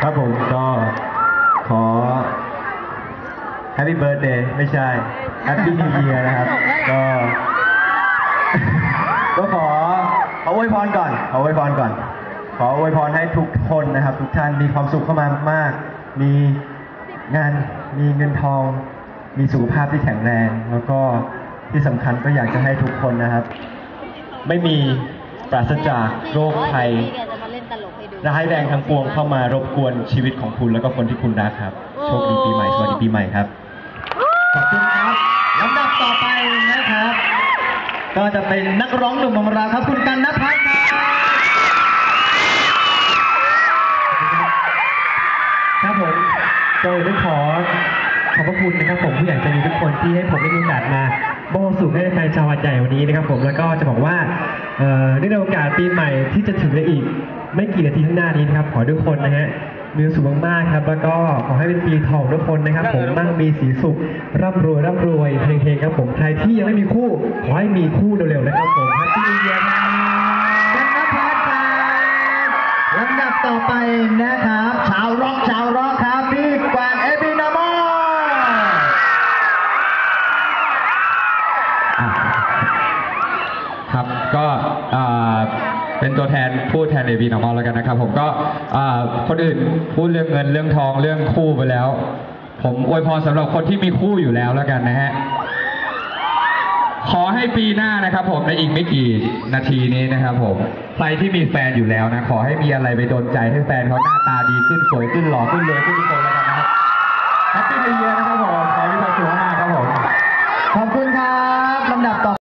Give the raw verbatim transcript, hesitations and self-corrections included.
ครับผมก็ขอ Happy Birthday ไม่ใช่ Happy New Year นะครับก็ก็ขอขออวยพรก่อนขออวยพรก่อนขออวยพรให้ทุกคนนะครับทุกท่านมีความสุขเข้ามามากๆมีงานมีเงินทองมีสุขภาพที่แข็งแรงแล้วก็ที่สำคัญก็อยากจะให้ทุกคนนะครับไม่มีปราศจากโรคภัยร้ายแรงทั้งปวงเข้ามารบกวนชีวิตของคุณแล้วก็คนที่คุณรักครับโชคดีปีใหม่สวัสดีปีใหม่ครับขอบคุณครับลำดับต่อไปนะครับก็จะเป็นนักร้องหนุ่มของเราครับคุณกันณภัทรครับผมโดยต้องขอขอบพระคุณนะครับผมผู้ใหญ่ใจดีทุกคนที่ให้ผมได้มีโอกาสมาบอกสู่ให้แฟนชาวหัดใหญ่วันนี้นะครับผมแล้วก็จะบอกว่าเนื่องในโอกาสปีใหม่ที่จะถึงในอีกไม่กี่นาทีข้างหน้านี้นะครับขอทุกคนนะฮะมีความสุขมากๆครับแล้วก็ขอให้เป็นปีทองทุกคนนะครับผมมั่งมีสีสุขร่ำรวยร่ำรวยเพลงๆครับผมใครที่ยังไม่มีคู่ขอให้มีคู่เร็วๆนะครับผมแฮปปี้นิวเยียร์ครับกันณภัทรครับลำดับต่อไปนะครับชาวร็อกชาวร็อกครับพี่กวางเอบินาโมครับก็เป็นตัวแทนพูดแทนเอวีนอร์มอลแล้วกันนะครับผมก็คนอื่นพูดเรื่องเงินเรื่องทองเรื่องคู่ไปแล้วผมอวยพรสำหรับคนที่มีคู่อยู่แล้วแล้วกันนะฮะขอให้ปีหน้านะครับผมในอีกไม่กี่นาทีนี้นะครับผมใครที่มีแฟนอยู่แล้วนะขอให้มีอะไรไปโดนใจให้แฟนเขาหน้าตาดีขึ้นสวยขึ้นหล่อขึ้นรวยขึ้นทุกคนแล้วกันนะครับแฮปปี้นิวเยียร์นะครับผมขอให้มีความสุขมากครับผมขอบคุณครับลำดับต่อ